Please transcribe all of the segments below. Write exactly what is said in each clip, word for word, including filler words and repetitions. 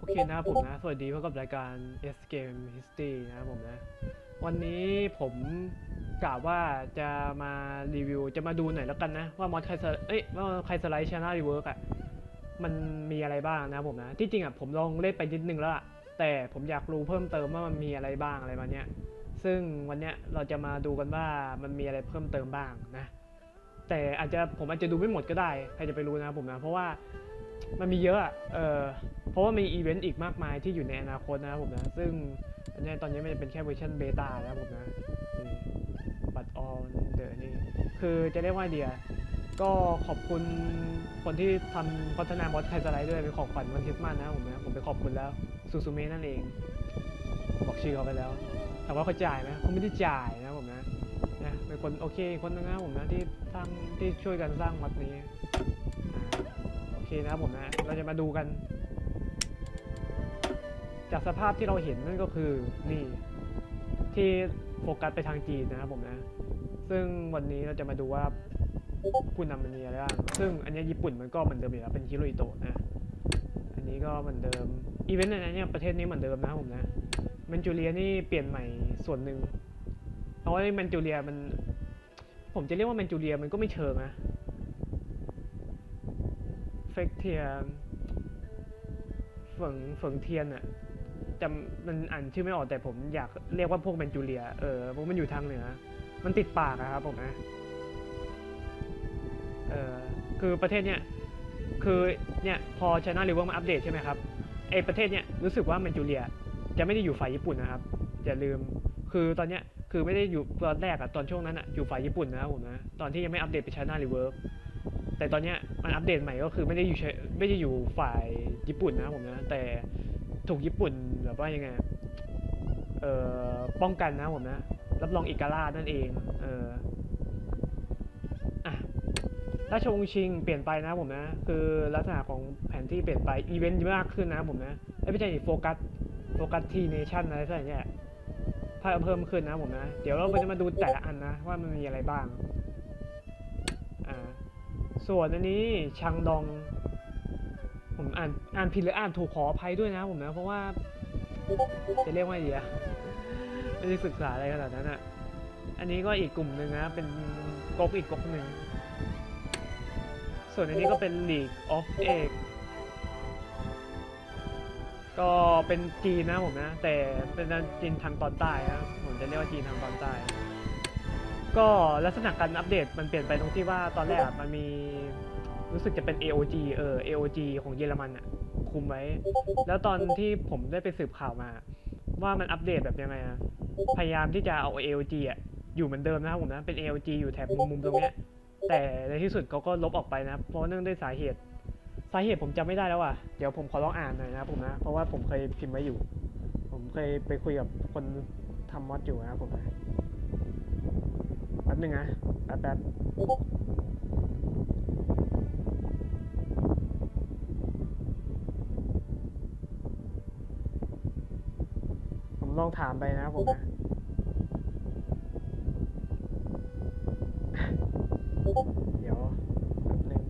เคนะครับผมนะสวัสดีพบกับรายการ S Game History นะครับผมนะวันนี้ผมกะว่าจะมารีวิวจะมาดูหน่อยแล้วกันนะว่ามอดไคสเอ้ยว่าไคสไลท์ชาแนลรีเวิร์กอ่ะมันมีอะไรบ้างนะครับผมนะที่จริงอ่ะผมลองเล่นไปนิดนึงแล้วอะแต่ผมอยากรู้เพิ่มเติมว่ามันมีอะไรบ้างอะไรมาเนี้ยซึ่งวันเนี้ยเราจะมาดูกันว่ามันมีอะไรเพิ่มเติมบ้างนะแต่อาจจะผมอาจจะดูไม่หมดก็ได้ใครจะไปรู้นะครับผมนะเพราะว่ามันมีเยอะอะเออ เพราะว่ามีอีเวนต์อีกมากมายที่อยู่ในอนาคตนะครับผมนะซึ่งอันนี้ตอนนี้มันจะเป็นแค่เวอร์ชันเบต้านะครับผมนะบัตรออนเดอนี่คือจะเรียกว่าเดียก็ขอบคุณคนที่ทำพัฒนามอดไคสไลด์ด้วยเป็นของขวัญวันคริสต์มาสนะครับผมนะผมไปขอบคุณแล้วซูซูเมะนั่นเองบอกชื่อเขาไปแล้วแต่ว่าเขาจ่ายไหมเขาไม่ได้จ่ายนะผมนะนะเป็นคนโอเคคนนึงนะผมนะที่สร้างที่ช่วยกันสร้างวัดนี้โอเคนะครับผมนะเราจะมาดูกันจากสภาพที่เราเห็นนั่นก็คือนี่ที่โฟกัสไปทางจีนนะครับผมนะซึ่งวันนี้เราจะมาดูว่าผู้นำมันมีอะไรบ้างซึ่งอันนี้ญี่ปุ่นมันก็เหมือนเดิมอยู่แล้วเป็นฮิโรฮิโตะนะอันนี้ก็เหมือนเดิมอีเวนต์ในนี้ประเทศนี้เหมือนเดิมนะครับผมนะแมนจูเรียนี่เปลี่ยนใหม่ส่วนหนึ่งเพราะว่าแมนจูเรียมันผมจะเรียกว่าแมนจูเรียมันก็ไม่เชิงนะเฟกเทียเฝิงเฝิงเทียนอะจำมันอ่านชื่อไม่ออกแต่ผมอยากเรียกว่าพวกแมนจูเรียเออพวกมันอยู่ทางเหนือมันติดปากอะครับผมนะเออคือประเทศเนี้ยคือเนี่ยพอ China River มาอัปเดตใช่ไหมครับไอประเทศเนี้ยรู้สึกว่าแมนจูเรียจะไม่ได้อยู่ฝ่ายญี่ปุ่นนะครับอย่าลืมคือตอนเนี้ยคือไม่ได้อยู่ตอนแรกอะตอนช่วงนั้นอะอยู่ฝ่ายญี่ปุ่นนะครับผมนะตอนที่ยังไม่อัปเดตไป China River แต่ตอนเนี้ยมันอัปเดตใหม่ก็คือไม่ได้อยู่ไม่ได้อยู่ฝ่ายญี่ปุ่นนะครับผมนะแต่ถูกญี่ปุ่นแบบว่ายังไงเอ่อป้องกันนะผมนะรับรองเอกราชนั่นเองเอออ่ะราชวงศ์ชิงเปลี่ยนไปนะผมนะคือลักษณะของแผนที่เปลี่ยนไปอีเวนต์มากขึ้นนะผมนะไม่ใช่โฟกัสโฟกัสที่เนชั่นอะไรสักอย่างเนี่ยเพิ่มเพิ่มขึ้นนะผมนะเดี๋ยวเราจะมาดูแต่ละอันนะว่ามันมีอะไรบ้างอ่าส่วนอันนี้ชังดองผมอ่านอ่านผิดหรืออ่านถูกขออภัยด้วยนะผมนะเพราะว่าจะเรียกว่าดีอะไม่ได้ศึกษาอะไรขนาดนั้นอะอันนี้ก็อีกกลุ่มหนึ่งนะเป็นก๊กอีกก๊กหนึ่งส่วนอันนี้ก็เป็น League of Egg ก็เป็นจีนนะผมนะแต่เป็นจีนทางตอนใต้นะผมจะเรียกว่าจีนทางตอนใต้ก็ลักษณะการอัปเดตมันเปลี่ยนไปตรงที่ว่าตอนแรกมันมีรู้สึกจะเป็น เอ โอ จี เออ เอ โอ จี ของเยอรมันอะคุมไว้แล้วตอนที่ผมได้ไปสืบข่าวมาว่ามันอัปเดตแบบยังไงอะพยายามที่จะเอา เอ โอ จี อะอยู่เหมือนเดิมนะครับผมนะเป็น เอ โอ จี อยู่แถบมุมๆตรงเนี้ยแต่ในที่สุดเขาก็ลบออกไปนะเพราะเนื่องด้วยสาเหตุสาเหตุผมจำไม่ได้แล้วอ่ะเดี๋ยวผมขอลองอ่านหน่อยนะครับผมนะเพราะว่าผมเคยพิมพ์ไว้อยู่ผมเคยไปคุยกับคนทำมอดอยู่นะครับผมนะแป๊บนึงนะแป๊บแป๊บผมลองถามไปนะครับผมนะเดี๋ยวแป๊บนึง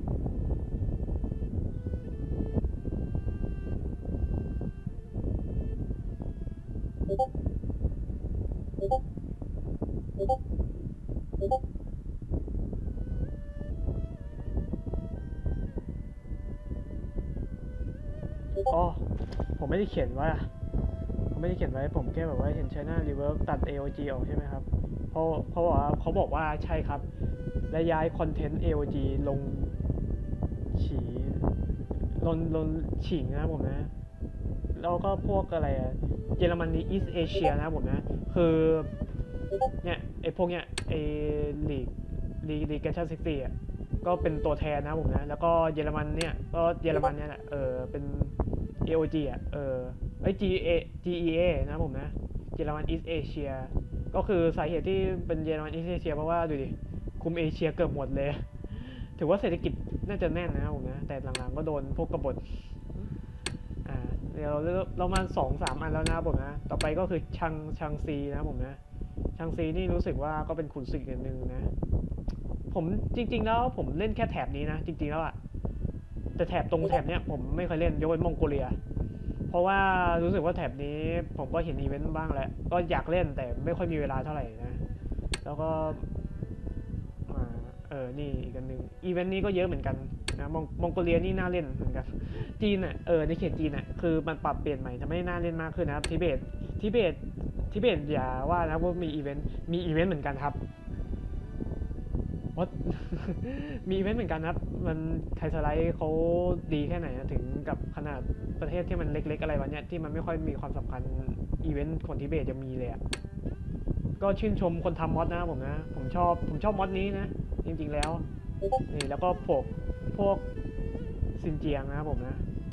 อ๋อผมไม่ได้เขียนว่าผมไม่ได้เขียนไว้ผมแค่แบบว่าเห็น China Rework ตัด เอ โอ จี ออกใช่ไหมครับเพราะเพราะว่าเขาบอกว่าใช่ครับและย้ายคอนเทนต์ เอ โอ จี ลงฉีลนลนฉิงนะครับผมนะแล้วก็พวกอะไรอะเยอรมนีอีสเอเชียนะครับผมนะคือเนี่ยไอพวกเนี้ยไอลีกลีกลีกแกชั่นซิตี้อ่ะก็เป็นตัวแทนนะครับผมนะแล้วก็เยอรมันเนี่ยก็เยอรมันเนี่ยแหละเออเป็น เอ โอ จี อ่ะเออไอ จี เอ จี อี เอ นะครับผมนะเยอรมันอีสเอเชียก็คือสาเหตุที่เป็นเยอรมันอีสเอเชียเพราะว่าดูดิคุมเอเชียเกือบหมดเลยถือว่าเศรษฐกิจน่าจะแน่นนะครับผมนะแต่หลังๆก็โดนพวกกบฏอ่าเดี๋ยวเราเรามาสองสามอันแล้วนะครับผมนะต่อไปก็คือชังชังซีนะครับผมนะชังซีนี่รู้สึกว่าก็เป็นขุนศึกอย่างหนึ่งนะผมจริงๆแล้วผมเล่นแค่แถบนี้นะจริงๆแล้วอะแต่แถบตรงแถบเนี้ยผมไม่เคยเล่นยกเว้นมองโกเลียพราะว่ารู้สึกว่าแถบนี้ผมก็เห็นอีเวนต์บ้างแล้วก็อยากเล่นแต่ไม่ค่อยมีเวลาเท่าไหร่นะแล้วก็มาเออนี่อีกอันหนึ่งอีเวนต์นี้ก็เยอะเหมือนกันนะมองมองโกเลียนี่น่าเล่นเหมือนกันจีนอ่ะเออในเขตจีนอ่ะคือมันปรับเปลี่ยนใหม่ทำให้น่าเล่นมากขึ้นนะครับทิเบตทิเบตทิเบตอย่าว่านะว่ามีอีเวนต์มีอีเวนต์เหมือนกันครับวัด มีอีเวนต์เหมือนกันครับมันไทยสไลด์เขาดีแค่ไหนถึงกับขนาดประเทศที่มันเล็กๆอะไรวะเนี่ยที่มันไม่ค่อยมีความสำคัญอีเวนต์คนทิเบตจะมีเลยอ่ะก็ชื่นชมคนทำมอดนะผมนะผมชอบผมชอบมอดนี้นะจริงๆแล้วนี่แล้วก็พวกพวกซินเจียงนะผมนะ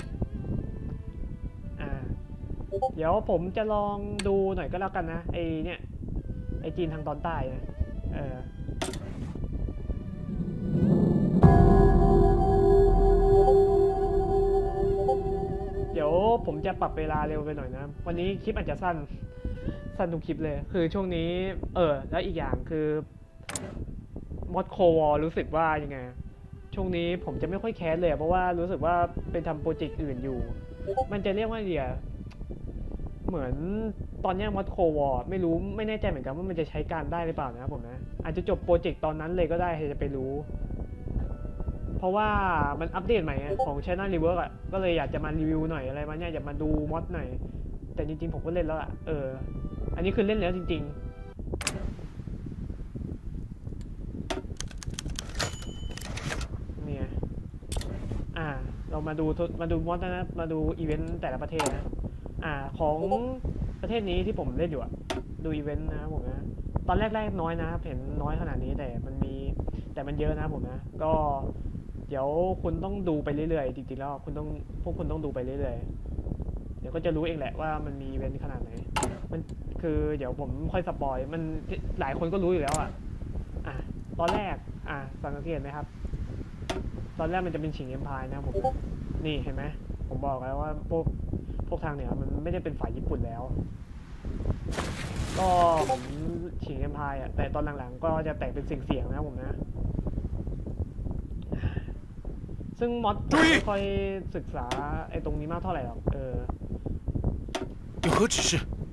อ่าเดี๋ยวผมจะลองดูหน่อยก็แล้วกันนะไอเนี่ยไอจีนทางตอนใต้นะเออเดี๋ยวผมจะปรับเวลาเร็วไปหน่อยนะวันนี้คลิปอาจจะสั้นสั้นทุกคลิปเลยคือช่วงนี้เออแล้วอีกอย่างคือมอดโควอรู้สึกว่ายังไงช่วงนี้ผมจะไม่ค่อยแคสเลยเพราะว่ารู้สึกว่าเป็นทำโปรเจกต์อื่นอยู่มันจะเรียกว่าเดียเหมือนตอนนี้มอดโควอไม่รู้ไม่แน่ใจเหมือนกันว่ามันจะใช้การได้หรือเปล่านะผมนะอาจจะจบโปรเจกต์ตอนนั้นเลยก็ได้ใครจะไปรู้เพราะว่ามันอัปเดตใหม่ของ China Rework อ่ะก็เลยอยากจะมารีวิวหน่อยอะไรมาเนี่ยอยากมาดูมอดหน่อยแต่จริงๆผมก็เล่นแล้วอ่ะเอออันนี้คือเล่นแล้วจริงๆเนี่ยอ่าเรามาดูมาดูมอดนะมาดูอีเวนต์แต่ละประเทศนะอ่าของประเทศนี้ที่ผมเล่นอยู่อ่ะดูอีเวนต์นะผมนะตอนแรกๆน้อยนะเห็นน้อยขนาดนี้แต่มันมีแต่มันเยอะนะผมนะก็เดี๋ยวคุณต้องดูไปเรื่อยๆจริงๆแล้วคุณต้องพวกคุณต้องดูไปเรื่อยๆเดี๋ยวก็จะรู้เองแหละว่ามันมีอีเวนต์ขนาดไหนมันคือเดี๋ยวผมค่อยสปอยมันหลายคนก็รู้อยู่แล้วอ่ะอ่ะตอนแรกอ่ะสังเกตไหมครับตอนแรกมันจะเป็นฉิงเอ็มพายนะผมนี่เห็นไหมผมบอกแล้วว่าพวกพวกทางเหนือมันไม่ได้เป็นฝ่ายญี่ปุ่นแล้วก็ผมฉิงเอ็มพายอ่ะแต่ตอนหลังๆก็จะแตกเป็นเสียงๆนะผมนะซึ่งมอดผมไม่ค่อยศึกษาไอ้ตรงนี้มากเท่าไหร่หรอกเออ有何指示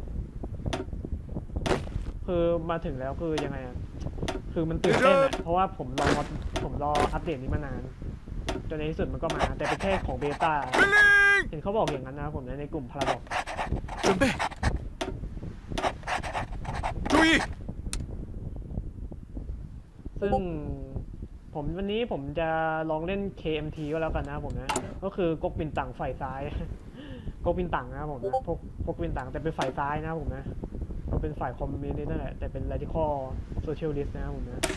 คือมาถึงแล้วคือยังไงอ่ะคือมันตื่นเต้นอ่ะเพราะว่าผมรอผมรออัปเดตนี้มานานจนในที่สุดมันก็มาแต่เป็นแค่ของเบต้าเห็นเขาบอกอย่างนั้นนะผมในกลุ่มพาราดอก准备注意ซึ่งผมวันนี้ผมจะลองเล่น เค เอ็ม ที ก็แล้วกันนะผมนะก็คือก๊กปินตั๋งฝ่ายซ้ายก๊กปินตั๋งนะผมนะพวกพวกปินตั๋งแต่เป็นฝ่ายซ้ายนะผมนะก็เป็นฝ่ายคอมมิวนิสต์นั่นแหละแต่เป็น radical socialist นะผมนะ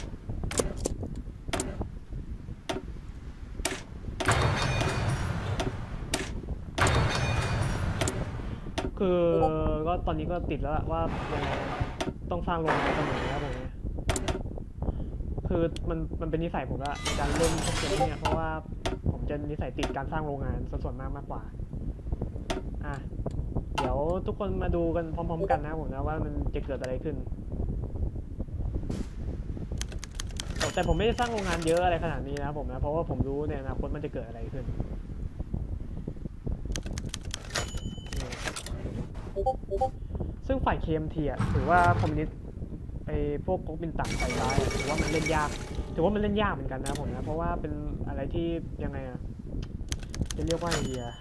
คือก็ตอนนี้ก็ติดแล้วว่ายังไงต้องสร้างโรงงานกันหมดนะครับผมนะคือมันมันเป็นนิสัยผมละในการเล่นพวกเกมเนี่ยเพราะว่าผมจะนิสัยติดการสร้างโรงงานส่วนมากมากกว่าอ่ะเดี๋ยวทุกคนมาดูกันพร้อมๆกันนะผมนะว่ามันจะเกิดอะไรขึ้นแต่ผมไม่ได้สร้างโรงงานเยอะอะไรขนาดนี้นะผมนะเพราะว่าผมรู้ในอนาคตมันจะเกิดอะไรขึ้นซึ่งฝ่าย เค เอ็ม ที อ่ะถือว่าคอมมิวนิสต์ไอ้พวกก๊กมินตั๋งฝ่ายซ้ายถือว่ามันเล่นยากถือว่ามันเล่นยากเหมือนกันนะผมนะเพราะว่าเป็นอะไรที่ยังไงอ่ะจะเรียกว่าอะไรอ่ะ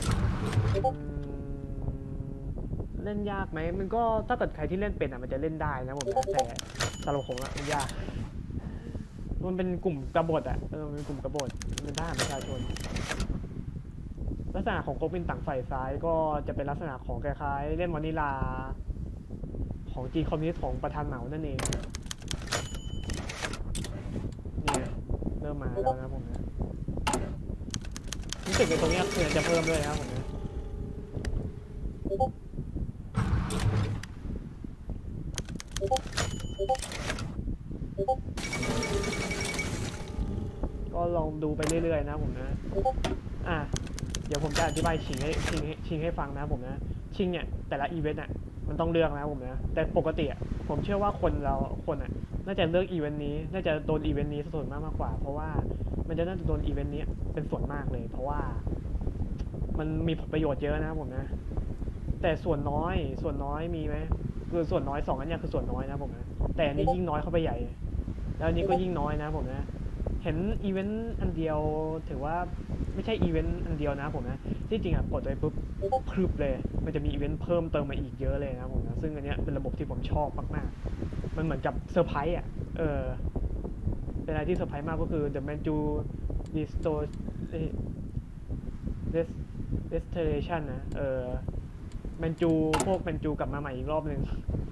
เล่นยากไหมมันก็ถ้าเกิดใครที่เล่นเป็นอ่ะมันจะเล่นได้นะผมนะแต่สำหรับผมอ่ะมันยากมันเป็นกลุ่มกบฏอ่ะเออมันเป็นกลุ่มกบฏเป็นทหารประชาชนลักษณะของก๊กมินตั๋งฝ่ายซ้ายก็จะเป็นลักษณะของคล้ายๆเล่นวานิลาของจีนคอมมิวนิสต์ของประธานเหมานั่นเองนี่เริ่มมาแล้วนะผมนะรู้สึกในตรงนี้เพื่อนจะเพิ่มด้วยนะผมนะก็ลองดูไปเรื่อยๆนะผมนะอ่ะเดี๋ยวผมจะอธิบายชิงให้ชิงให้ชิงให้ฟังนะผมนะชิงเนี่ยแต่ละอีเวนต์อ่ะมันต้องเลือกนะผมนะแต่ปกติอ่ะผมเชื่อว่าคนเราคนอ่ะน่าจะเลือกอีเวนต์นี้น่าจะโดนอีเวนต์นี้ส่วนมากมากกว่าเพราะว่ามันจะน่าจะโดนอีเวนต์นี้เป็นส่วนมากเลยเพราะว่ามันมีผลประโยชน์เยอะนะครับผมนะแต่ส่วนน้อยส่วนน้อยมีไหมคือส่วนน้อยสองอันเนี้ยคือส่วนน้อยนะผมนะแต่อันนี้ยิ่งน้อยเข้าไปใหญ่แล้วอันนี้ก็ยิ่งน้อยนะผมนะเห็นอีเวนต์อันเดียวถือว่าไม่ใช่อีเวนต์อันเดียวนะผมนะที่จริงอ่ะกดไปปุ๊บพรึบเลยมันจะมีอีเวนต์เพิ่มเติมมาอีกเยอะเลยนะผมนะซึ่งอันเนี้ยเป็นระบบที่ผมชอบมากๆมันเหมือนกับเซอร์ไพรส์อ่ะเออเป็นอะไรที่เซอร์ไพรส์มากก็คือ The Manju Restore Restoration นะเออแมนจูพวกแมนจูกลับมาใหม่อีกรอบหนึ่ง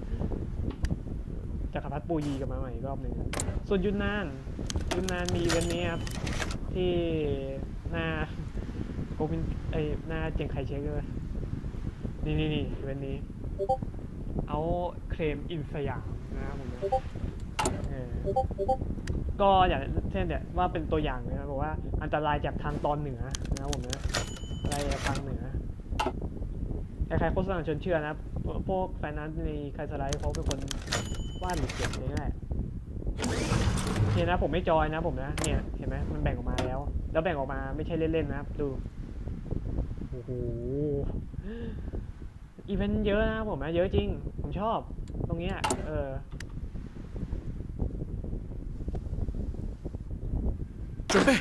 จักรพรรดิปูยีกลับมาใหม่อีกรอบหนึ่งส่วนยุนนานยุนนานมีอีเวนต์นี้ครับที่หน้าโกวินไอหน้าเจียงไคเชกเลยนี่นี่นี่อีเวนต์นี้เอาเคลมอินสยามนะครับผมเออก็อย่างเช่นเนี่ยว่าเป็นตัวอย่างนะครับบอกว่าอันตรายจากทางตอนเหนือนะครับผมนะอะไรจากทางเหนือใครๆโฆษณาชวนเชื่อนะพวกแฟนนั้นในใครสไลด์เขาเป็นคนวาดหรือเขียนเองแหละเนี่ยนะผมไม่จอยนะผมนะเนี่ยเห็นไหมมันแบ่งออกมาแล้วแล้วแบ่งออกมาไม่ใช่เล่นๆนะครับดูโอ้โหอีเวนต์เยอะนะผมนะเยอะจริงผมชอบตรงเนี้ยเออ准备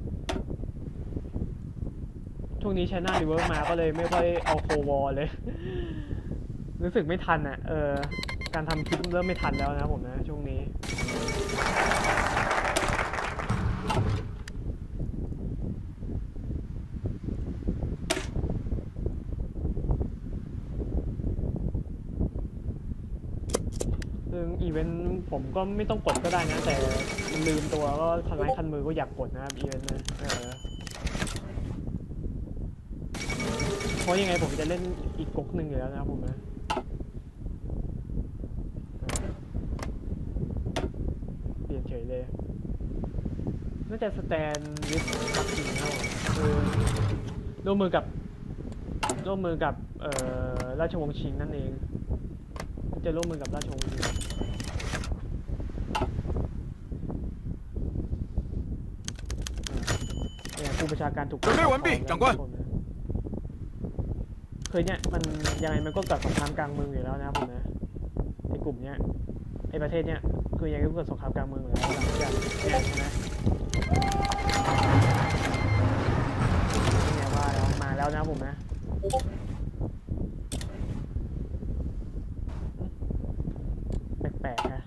ช่วงนี้ใช้หน้ารีเวิร์กมาก็เลยไม่ค่อยเอาโควอลเลยรู้สึกไม่ทันอ่ะเออการทำคลิปเริ่มไม่ทันแล้วนะผมนะช่วงนี้ซึ่งอีเวนต์ผมก็ไม่ต้องกดก็ได้นะแต่มันลืมตัวก็คันไม้คันมือก็อยากกดนะครับอีเวนต์นะเออเพราะยังไงผมจะเล่นอีกก๊กหนึ่งอยู่แล้วนะครับผมนะเปลี่ยนเฉยเลยน่าจะสแตนวิสปักกิ่งนะครับคือร่วมมือกับร่วมมือกับเอ่อราชวงศ์ชิงนั่นเองจะร่วมมือกับราชวงศ์ชิงเนี่ยผู้ประชาการถูก准备完毕长官เคยเนี่ยมันยังไงมันก็เกิดสงครามกลางเมืองอยู่แล้วนะผมนะไอ้กลุ่มเนี้ยไอ้ประเทศเนี้ยคือยังไงก็เกิดสงครามกลางเมืองอยู่แล้วหลังจากเนี่ยใช่ไหมเนี่ยว่าแล้วมาแล้วนะผมนะแปลกๆนะ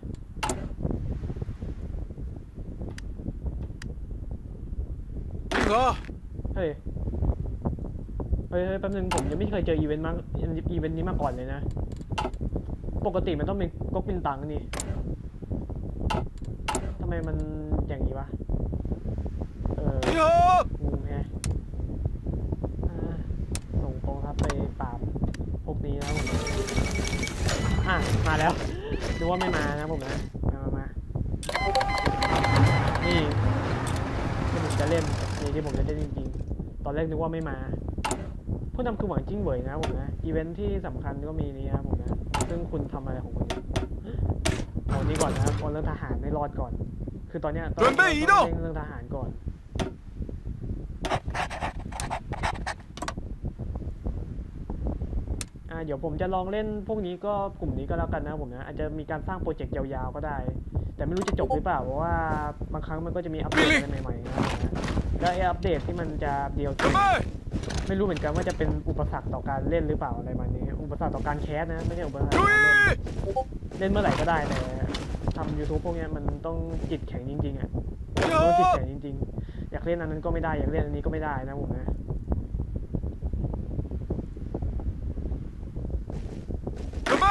冰河เฮ้ยเฮ้ยแป๊บนึงผมยังไม่เคยเจออีเวนต์มาอีเวนต์นี้มาก่อนเลยนะปกติมันต้องเป็นก๊กมินตั๋งนี่ทำไมมันอย่างนี้วะเออ冰河งงแฮะส่งกองทัพไปปราบพวกนี้นะผมอ่ะมาแล้วดูว่าไม่มานะผมนะมามามานี่ที่ผมจะเล่นนี่ที่ผมจะเล่นจริงๆตอนแรกนึกว่าไม่มาผู้นำคือหวังจิ้งเหวยนะผมนะอีเวนท์ที่สำคัญก็มีนี้นะผมนะซึ่งคุณทำอะไรของคุณเอานี้ก่อนนะครับเอาเรื่องทหารไม่รอดก่อนคือตอนเนี้ยต้องเร่งเรื่องทหารก่อนอ่าเดี๋ยวผมจะลองเล่นพวกนี้ก็กลุ่มนี้ก็แล้วกันนะผมนะอาจจะมีการสร้างโปรเจกต์ยาวๆก็ได้แต่ไม่รู้จะจบหรือเปล่าเพราะว่าบางครั้งมันก็จะมีอัปเดตอะไรใหม่ๆนะแล้วไอ้อัปเดตที่มันจะเดียวไม่รู้เหมือนกันว่าจะเป็นอุปสรรคต่อการเล่นหรือเปล่าอะไรแบบนี้อุปสรรคต่อการแคสนะไม่ใช่อุปสรรคต่อการเล่นเล่นเมื่อไหร่ก็ได้แต่ทำ ยูทูบ พวกนี้มันต้องจิตแข็งจริงๆอ่ะต้องจิตแข็งจริงๆอยากเล่นอันนั้นก็ไม่ได้อยากเล่นอันนี้ก็ไม่ได้นะผมนะ准备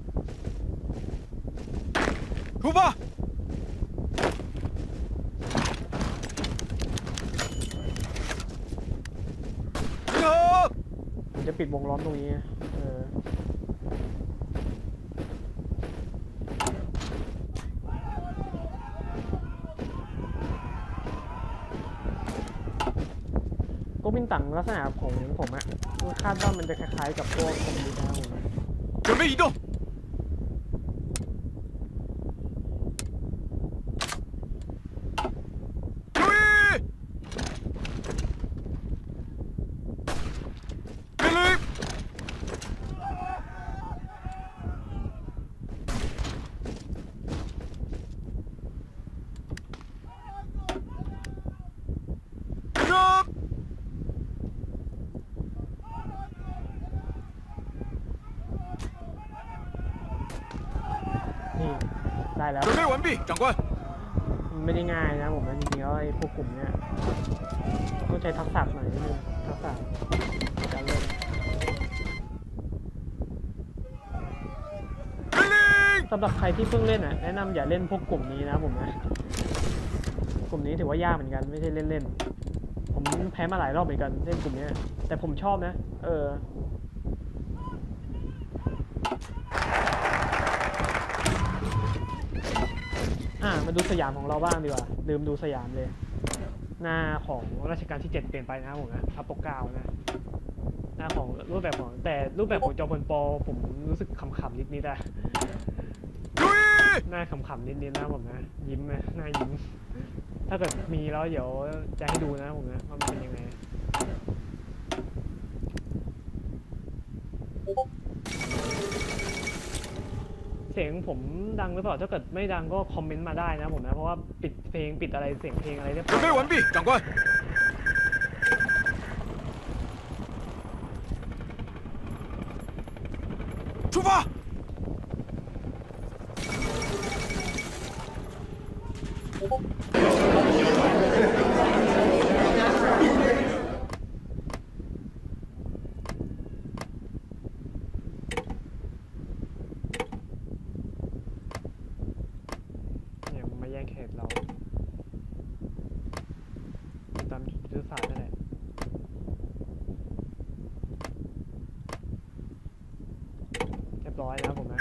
出发ผมจะปิดวงล้อมตรงนี้เออก๊กมินตั๋งลักษณะของผมอะคาดว่ามันจะคล้ายๆกับพวกคอมมิวนิสต์นะผม准备移动注意ได้แล้ว准备完毕，长官。 มันไม่ได้ง่ายนะผมนะจริงๆแล้วไอ้พวกกลุ่มเนี้ยต้องใช้ทักษะหน่อยนิดนึงทักษะในการเล่น命令。 สำหรับใครที่เพิ่งเล่นอ่ะแนะนำอย่าเล่นพวกกลุ่มนี้นะผมนะกลุ่มนี้ถือว่ายากเหมือนกันไม่ใช่เล่นๆผมแพ้มาหลายรอบเหมือนกันเล่นกลุ่มนี้แต่ผมชอบนะเอออ่ะมาดูสยามของเราบ้างดีกว่าลืมดูสยามเลยหน้าของรัชกาลที่เจ็ดเปลี่ยนไปนะครับผมนะพระปกเกล้านะหน้าของรูปแบบของแต่รูปแบบของจอมพลปผมรู้สึกขำๆนิดๆอะ注意。 หน้าขำๆนิดๆนะผมนะยิ้มไหมหน้ายิ้มถ้าเกิดมีแล้วเดี๋ยวจะให้ดูนะผมนะว่ามันเป็นยังไงเสียงผมดังหรือเปล่าถ้าเกิดไม่ดังก็คอมเมนต์มาได้นะผมนะเพราะว่าปิดเพลงปิดอะไรเสียงเพลงอะไรเรียบร้准อย备完毕，长官。出发。 เนี่ยมันมาแย่งเขตเราตามยุทธศาสตร์นั่นแหละเรียบร้อยแล้วผมนะ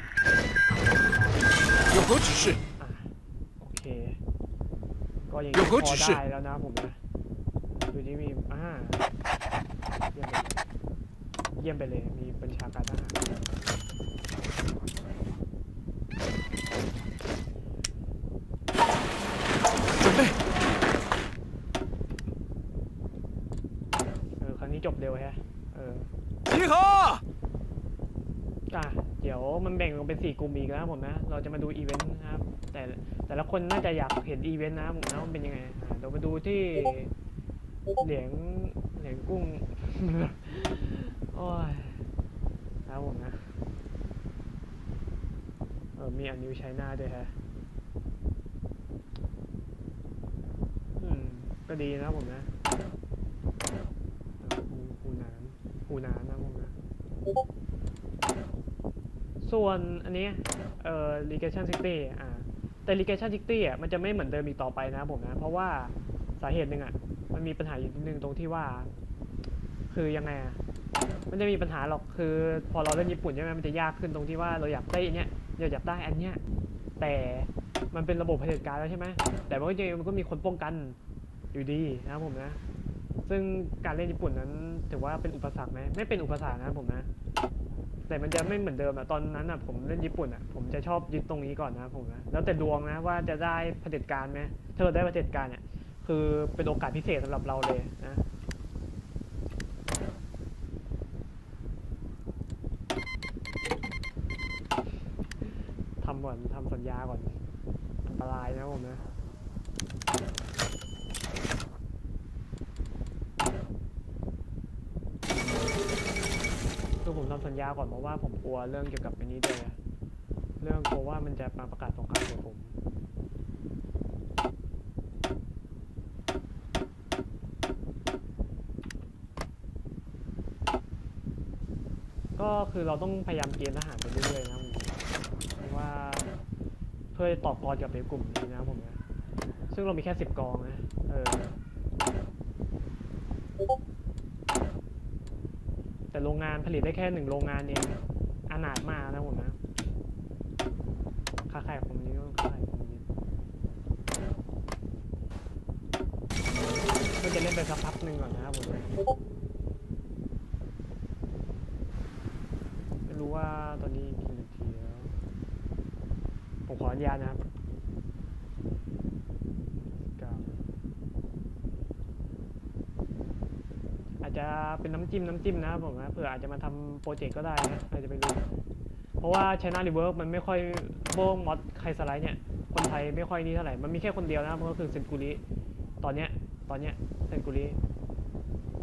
有何指示？ อ่ะโอเคก็ยัง有何พอ指示ได้แล้วนะผมนะดูที่มีอ่าเยี่ยมไปเลยเยี่ยมไปเลยมีบัญชาการทหาร准备。 เออครั้งนี้จบเร็วแฮะเออ集合。 อ่ะเดี๋ยวมันแบ่งออกเป็นสี่กลุ่มอีกแล้วผมนะเราจะมาดูอีเวนต์นะครับแต่แต่ละคนน่าจะอยากเห็นอีเวนต์นะผมนะว่ามันเป็นยังไงอ่ะเรามาดูที่เหลียงเหลียงกุ้ง โอ้ยแล้วผมนะเออมีอันนิวไชน่าด้วยฮะอืมก็ดีนะผมนะหูหูหนานหูหนานนะผมนะส่วนอันนี้เอ่อ Legation City อ่าแต่ Legation City อ่ะมันจะไม่เหมือนเดิมอีกต่อไปนะผมนะเพราะว่าสาเหตุหนึ่งอ่ะมันมีปัญหาอยู่นิดนึงตรงที่ว่าคือยังไงอ่ะมันจะมีปัญหาหรอกคือพอเราเล่นญี่ปุ่นใช่ไหมมันจะยากขึ้นตรงที่ว่าเราอยากได้อันเนี้ยเราอยากได้อันเนี้ยแต่มันเป็นระบบเผด็จการแล้วใช่ไหมแต่มันก็ยังมันก็มีคนป้องกันอยู่ดีนะครับผมนะซึ่งการเล่นญี่ปุ่นนั้นถือว่าเป็นอุปสรรคไหมไม่เป็นอุปสรรคนะผมนะแต่มันจะไม่เหมือนเดิมอะตอนนั้นอะผมเล่นญี่ปุ่นอะผมจะชอบยึดตรงนี้ก่อนนะผมนะแล้วแต่ดวงนะว่าจะได้เผด็จการไหมถ้าเราได้เผด็จการเนี่ยคือเป็นโอกาสพิเศษสำหรับเราเลยนะทำก่อนทำสัญญาก่อนอันตรายนะผมนะคือผมทำสัญญาก่อนเพราะว่าผมกลัวเรื่องเกี่ยวกับอันนี้ด้วยเรื่องกลัวว่ามันจะมาประกาศสงครามใส่ผมก็คือเราต้องพยายามเกณฑ์ทหารไปเรื่อยๆนะผมเพราะว่าเพื่อต่อกรกับในกลุ่มนี้นะผมนะซึ่งเรามีแค่สิบกองนะเออแต่โรงงานผลิตได้แค่หนึ่งโรงงานเองอนาถมากนะผมนะค่าขายคอมมิวนิสต์ค่าขายคอมมิวนิสต์ก็จะเล่นไปสักพักหนึ่งก่อนนะครับผมไม่รู้ว่าตอนนี้กี่นาทีแล้วผมขออนุญาตนะครับอาจจะเป็นน้ำจิ้มน้ำจิ้มนะครับผมนะเผื่ออาจจะมาทำโปรเจกต์ก็ได้นะใครจะไปรู้เพราะว่า China Rework มันไม่ค่อยโบงมอดใครสไลด์เนี่ยคนไทยไม่ค่อยนี่เท่าไหร่มันมีแค่คนเดียวนะครับก็คือเซนกุริตอนเนี้ยตอนเนี้ยเซนกุริ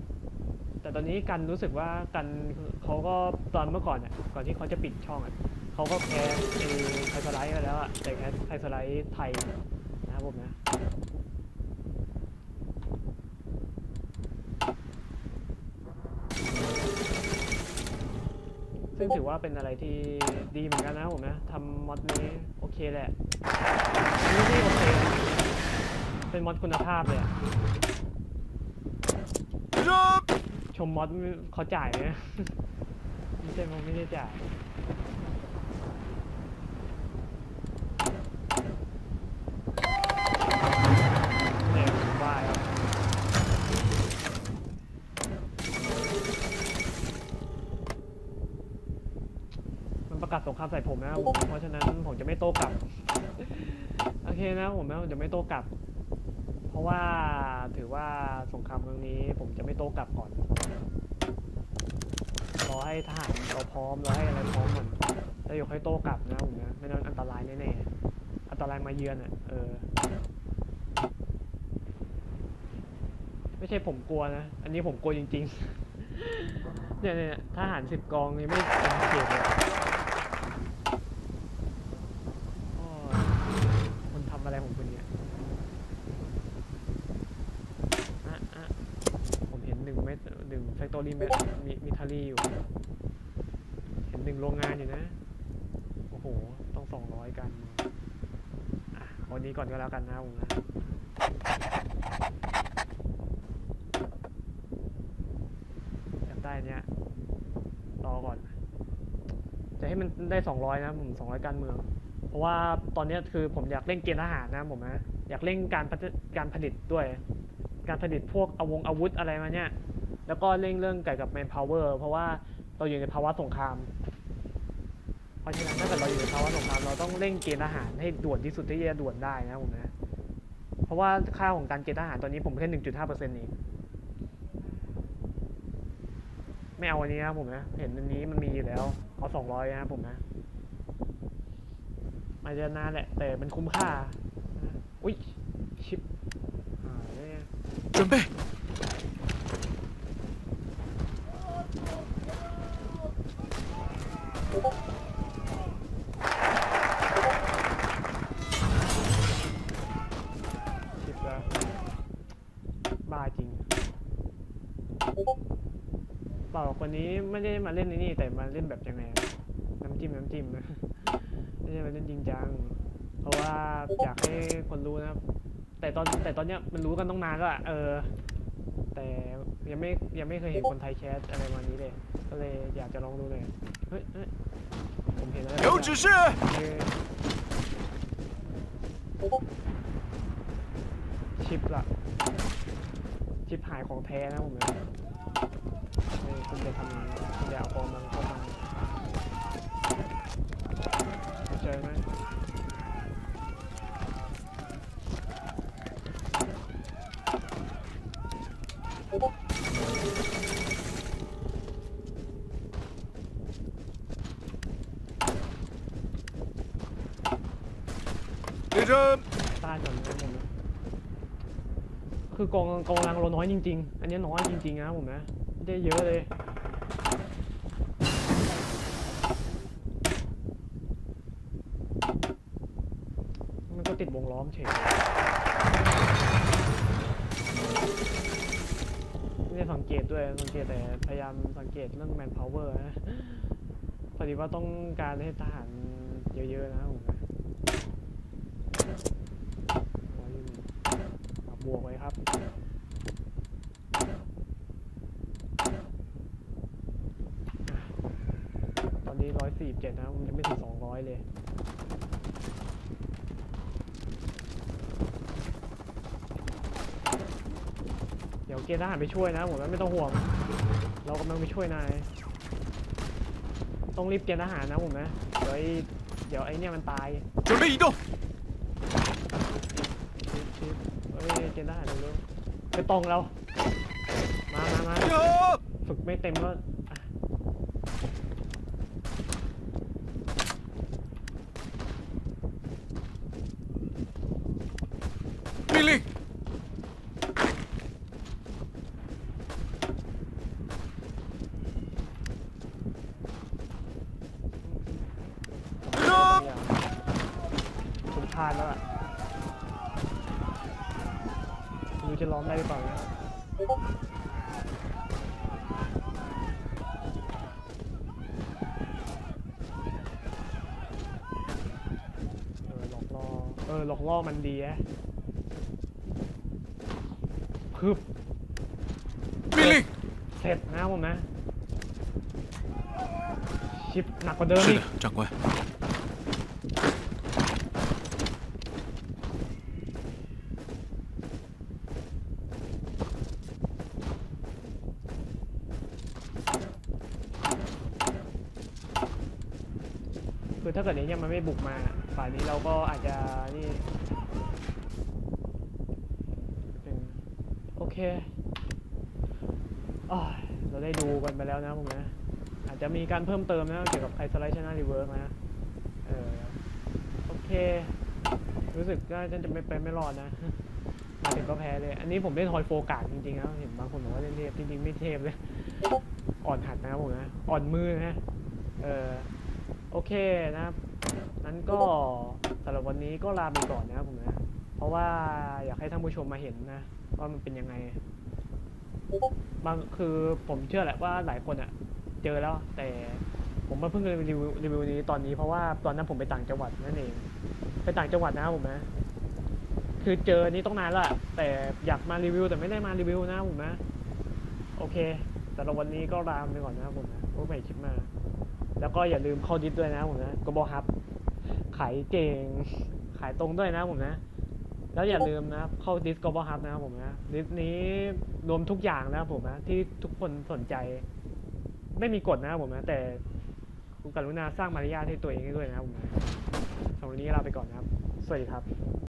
แต่ตอนนี้กันรู้สึกว่ากันเขาก็ตอนเมื่อก่อนเนี่ยก่อนที่เขาจะปิดช่องอ่ะเขาก็แพ้ไทยสไลด์ไปแล้วอะแต่แพ้ไทยสไลด์ไทยนะครับผมนะซึ่งถือว่าเป็นอะไรที่ดีเหมือนกันนะผมนะทำมอดนี้โอเคแหละไม่ได้โอเคเป็นมอดคุณภาพเลยอะชมมอดเขาจ่ายไหม ไม่ใช่ผมไม่ได้จ่ายเนี่ยผมว่าครับมันประกาศสงครามใส่ผมนะเพราะฉะนั้นผมจะไม่โต้กลับ โอเคนะผมนะผมจะไม่โต้กลับ เพราะว่าถือว่าสงครามครั้งนี้ผมจะไม่โต้กลับก่อนรอให้ทหารเราพร้อมรอให้อะไรพร้อมก่อนแล้วอยู่ค่อยโต้กลับนะผมนะไม่นั้นอันตรายแน่ๆอันตรายมาเยือนอ่ะเออไม่ใช่ผมกลัวนะอันนี้ผมกลัวจริงๆ เนี่ยเนี่ยทหารสิบกองยังไม่เป็นเขตเลยคนทำอะไรของคุณเนี่ยอ่ะอ่ะผมเห็นหนึ่งเม็ดหนึ่งแฟคทอรี่เม็ดมีมิทารี่อยู่เห็นหนึ่งโรงงานอยู่นะโอ้โหต้องสองร้อยกันอ่ะเอานี้ก่อนก็แล้วกันนะผมนะได้เนี้ยรอก่อนจะให้มันได้สองร้อยนะผมสองร้อยการเมืองเพราะว่าตอนนี้คือผมอยากเล่นเกณฑ์ทหารนะผมนะอยากเล่นการการผลิตด้วยการผลิตพวกอาวงอาวุธอะไรมาเนี่ยแล้วก็เร่งเรื่องเกี่ยวกับ manpower เพราะว่าเราอยู่ในภาวะสงครามเพราะฉะนั้นถ้าเกิดเราอยู่ในภาวะสงครามเราต้องเร่งเกณฑ์ทหารให้ด่วนที่สุดที่จะด่วนได้นะผมนะเพราะว่าค่าของการเกณฑ์ทหารตอนนี้ผมแค่ หนึ่งจุดห้าเปอร์เซ็นต์ เองไม่เอาอันนี้ครับผมนะเห็นอันนี้มันมีอยู่แล้วเอาสองร้อยนะครับผมนะมันจะนานแหละแต่มันคุ้มค่าอุ้ยชิปอ่าเนี่ย准备ชิปแล้วบ้าจริงเปล่าคนนี้ไม่ได้มาเล่นนี่แต่มาเล่นแบบยังไงน้ำจิ้มน้ำจิ้มนะไม่ได้มาเล่นจริงจังเพราะว่าอยากให้คนรู้นะแต่ตอนแต่ตอนเนี้ยมันรู้กันต้องนานแล้วอะเออแต่ยังไม่ยังไม่เคยเห็นคนไทยแคสอะไรมานี้เลยก็เลยอยากจะลองดูเลยเฮ้ยผมเห็นอะไร有指示ชิปละชิปหายของแท้นะผมเนี่ยคุณจะทำยังไงคุณจะเอากองมันเข้ามาเจอไหม列阵ต้านก่อนนะผมคือกองกองกำลังเราน้อยจริงๆอันนี้น้อยจริงๆนะผมนะไม่ได้เยอะเลยมันก็ติดวงล้อมเฉยไม่ได้สังเกตด้วยสังเกตแต่พยายามสังเกตเรื่อง manpower นะพอดีว่าต้องการให้ทหารเยอะๆนะผมนะบวกไว้ครับตอนนี้ร้อยสี่สิบเจ็ดนะมันจะไม่ถึงสองร้อยเลยเดี๋ยวเกณฑ์ทหารไปช่วยนะผมไม่ต้องห่วงเรากำลังไปช่วยนายต้องรีบเกณฑ์ทหารนะผมนะเดี๋ยวไอ้เดี๋ยวไอ้เนี่ยมันตาย准备移动เฮ้ยเกณฑ์ทหารเร็วๆไปตรงเรามามามาฝึกไม่เต็มก็命令ลาดแล้วล่ะไม่รู้จะล้อมได้หรือเปล่านะเออหลอกล่อเออหลอกล่อมันดีอะพึบ命令。 เสร็จนะผมนะชิปหนักกว่าเดิม是อี的ก长官。 คือถ้าเกิดนี้ยังมันไม่บุกมาฝ่ายนี้เราก็อาจจะนี่เป็นโอเคอ้าวเราได้ดูกันไปแล้วนะผมนะอาจจะมีการเพิ่มเติมนะเกี่ยวกับไคสไลท์ชนะรีเวิร์กนะเออโอเครู้สึกว่าจะไม่ไปไม่รอดนะ มาถึงก็แพ้เลยอันนี้ผมเล่นทอยโฟกัสจริงๆนะเห็นบางคนบอกว่าเล่นเทพจริงๆไม่เทพเลยอ่อนหัดนะครับผมนะอ่อนมือนะเออโอเคนะครับนั้นก็สำหรับวันนี้ก็ลาไปก่อนนะครับผมนะเพราะว่าอยากให้ท่านผู้ชมมาเห็นนะว่ามันเป็นยังไงบางคือผมเชื่อแหละว่าหลายคนอะเจอแล้วแต่ผมมาเพิ่งรีวิวรีวิวนี้ตอนนี้เพราะว่าตอนนั้นผมไปต่างจังหวัดนั่นเองไปต่างจังหวัดนะครับผมนะคือเจอนี้ต้องนานแล้วแต่อยากมารีวิวแต่ไม่ได้มารีวิวนะครับผมนะโอเคสำหรับวันนี้ก็ลาไปก่อนนะครับผมนะพบใหม่คลิปมาแล้วก็อย่าลืมเข้าดิสด้วยนะผมนะก็บอกครับขายเก่งขายตรงด้วยนะผมนะแล้วอย่าลืมนะครับเข้าดิสก็บอกครับนะครับผมนะดิสนี้รวมทุกอย่างนะครับผมนะที่ทุกคนสนใจไม่มีกฎนะครับผมนะแต่คุณกรุณาสร้างมารยาทให้ตัวเองด้วยนะครับผมนะสำหรับวันนี้ลาไปก่อนนะครับสวัสดีครับ